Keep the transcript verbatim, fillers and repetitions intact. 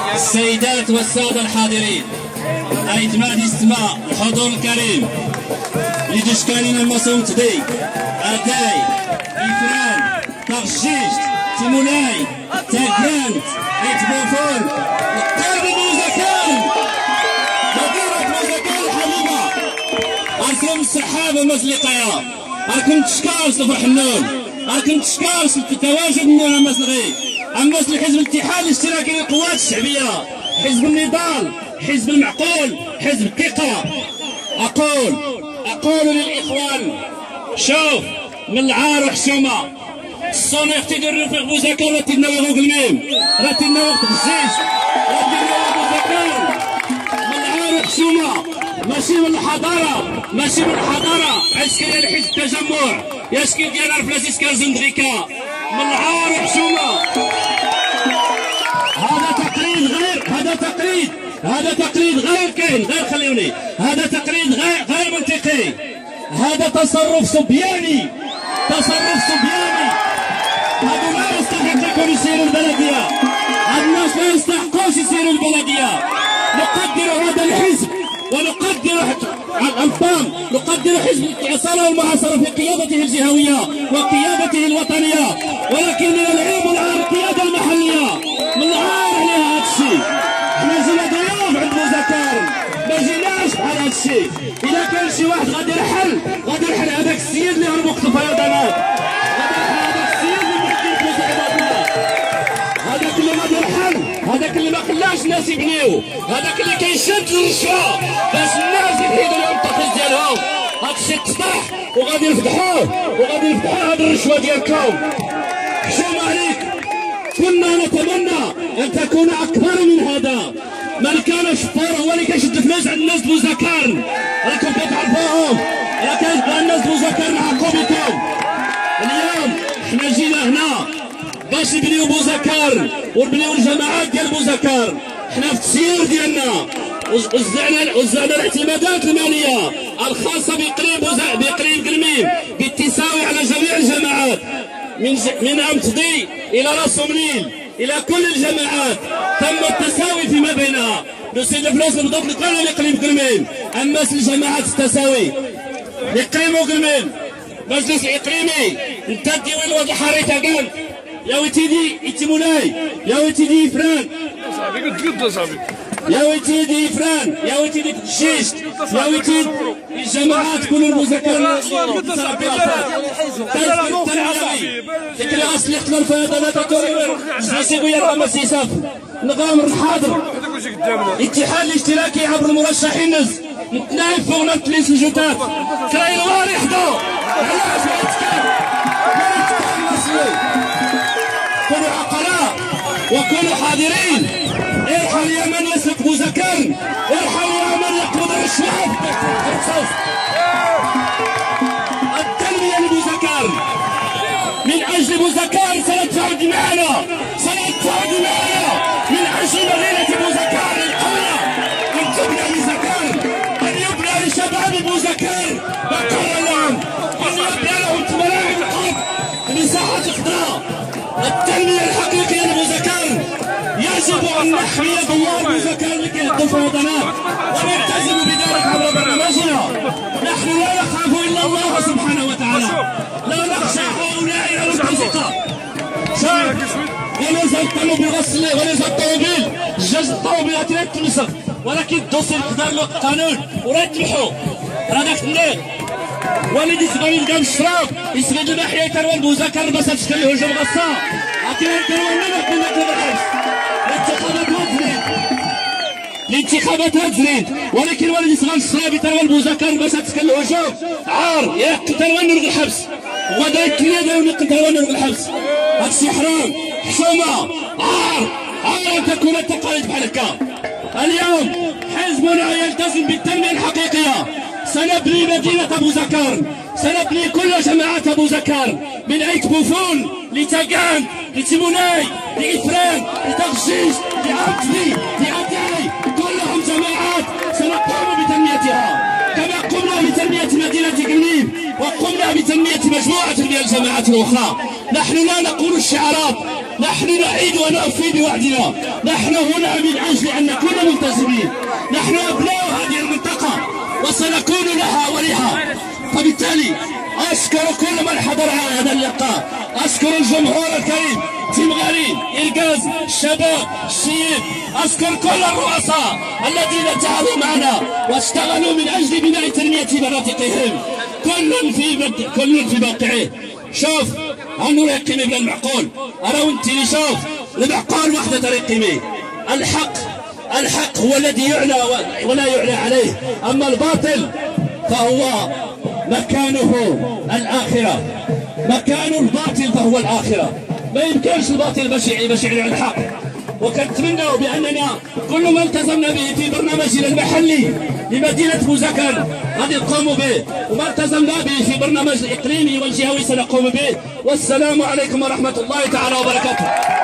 السيدات والسادة الحاضرين، أيتماد استماع الحضور الكريم لدشكالين المصوم تدي أتاي إفران تغشيش تيمولاي تاكانت أيتبوفون الطالب المزكان مدينة مزكان الحبيبة. أركم السحابة مزلقية، أركم تشكال صفر حنون، أركم تشكال في التواجد من المسلغي أمس لحزب الاتحاد الاشتراكي للقوات الشعبية، حزب النضال، حزب المعقول، حزب الثقة. أقول أقول للإخوان، شوف من العار وحشومة الصون يقتدر رفيق بوزكان راه تيدنا وقت الميم، راه تيدنا وقت الجيش، راه تيدنا وقت بوزكان. من العار وحشومة ماشي من الحضارة، ماشي من الحضارة عسكرية لحزب التجمع يشكي ديال رفلاسيس كازندريكا. من العار وحشومة. هذا تقليد غير هذا تقليد هذا تقليد غير كاين غير خليوني هذا تقليد غير غير منطقي. هذا تصرف صبياني تصرف صبياني. هذو ما يستحق يكونوا يسيروا البلدية، هاد الناس ما يستحقوش يسيروا البلدية. نقدر هذا الحزب ونقدر الأنظام، نقدر حزب الاعتصام والمعاصرة في قيادته الجهوية وقيادته الوطنية، ولكن من العيب والعار القيادة المحلية. من العار عليها هذا الشيء. احنا جينا ضيوف عند بوزكان، ما جيناش بحال هذا الشيء. إذا كان شي واحد غادي يرحل غادي يرحل هذاك السيد اللي هربوا في الفيضانات، غادي يرحل هذاك السيد اللي محكي في عباد هذاك اللي غادي يرحل، هذاك اللي ما خلاش الناس يبنيو، هذاك اللي كيشد الرشوة باش الناس يحيدوا لهم التقليد ديالهم. هذا الشيء تصبح وغادي يفتحوه وغادي يفتحوا هذه الرشوة ديالكم. حشومة عليك. كنا نتمنى أن تكون أكبر من هذا. من كان شفار هو اللي كيشد فلوس عند الناس بوزكان، راكم كتعرفوهم، راه كيبقى الناس بوزكان عاقوا بكم. اليوم حنا جينا هنا باش نبنيو بوزكان ونبنيو الجماعات ديال بوزكان. حنا في التسيير ديالنا وزعنا وزعنا الاعتمادات الماليه الخاصه بإقليم بإقليم قلميم بالتساوي على جميع الجماعات، من ج... من أمتضي الى راس منيل الى كل الجماعات تم التساوي فيما بينها. نسيد الفلوس نضبط لكل الاقليم قلميم، اما الجماعات التساوي الاقليم قلميم مجلس اقليمي انت ديوان وضع حريته قال يا ويتيدي اتمولاي يا ويتيدي فران صاحبي قلت قلت صاحبي يا ويتيدي فران يا ويتيدي تشيش يا ويتيد الجماعات كل المذكرات ديك اللي غاسلي قتل الفيضانات توريور جلسيبو يا راه سيساف نغامر الحاضر الاتحاد الاشتراكي عبر المرشحين نز نتنايب فوق نتليس الجوتات كاين واري حدو علاش ما يتكلم كونوا عقلاء وكونوا حاضرين. ارحل يا من يسلك بوزكان، ارحل يا من يقبض الشعب. التنمية لبوزكان من أجل بوزكان سنتعود معنا سنتعود معنا من أجل مدينة بوزكان القوية أن تبنى بوزكان، أن يبنى لشباب بوزكان مقر لهم، أن يبنى لهم ملاعب القرب مساحة خضراء. التنمية الحقيقية لبوزكان يجب أن نحمي دوار بوزكان لكي يقف وطنات ونلتزم بذلك عبر برنامجنا. نحن لا نخاف إلا الله سبحانه وتعالى، لا نخشى هؤلاء المرتزقة. وليس الطلب بغسل وليس الطوموبيل الجاج الطوموبيلات لا تنسف، ولكن الدوسي نقدر له القانون وراه يتمحو. راه داك النيل والذي يسغل يلقى الشراب يسغل المحيا يتروى بوزكان باش تشكل الهجوم غصا عطينا الكروان لنا كنا نطلب الحبس. الانتخابات هتزريد الانتخابات هتزريد ولكن والذي يسغل الشراب يتروى بوزكان باش تشكل الهجوم عار ياك تروى نلغي الحبس وغدا يتكلم ونقل تروى نلغي الحبس. هادشي حرام حشومه عار عار ان تكون التقاليد بحال هكا. اليوم حزبنا يلتزم بالتنميه الحقيقيه. سنبني مدينة بوزكان، سنبني كل جماعات بوزكان من عيت بوفون لتاقان لتيموناي لإفران لتغشيش لعبتلي لأتاي، كلهم جماعات سنقوم بتنميتها كما قمنا بتنمية مدينة قلميم وقمنا بتنمية مجموعة من الجماعات الأخرى. نحن لا نقول الشعارات نحن نعيد ونوفي بوعدنا، نحن هنا من أجل أن نكون ملتزمين، نحن أبناء هذه المنطقة وسنكون لها ولها. فبالتالي أشكر كل من حضر هذا اللقاء، أشكر الجمهور الكريم، تيمغارين، إلغاز، الشباب، الشيب، أشكر كل الرؤساء الذين تعاونوا معنا واشتغلوا من أجل بناء تنمية مناطقهم، كل في كل في موقعه. شوف أنو يقيمي بلا المعقول، أنا وأنت اللي شوف المعقول وحده ترقيمي. الحق الحق هو الذي يعلى ولا يعلى عليه، أما الباطل فهو مكانه الآخرة، مكان الباطل فهو الآخرة. ما يمكنش الباطل باش باش يعلى على الحق. وكنتمنوا بأننا كل ما التزمنا به في برنامجنا المحلي لمدينة بوزكان غادي نقوموا به، وما التزمنا به في برنامج الإقليمي والجهوي سنقوم به. والسلام عليكم ورحمة الله تعالى وبركاته.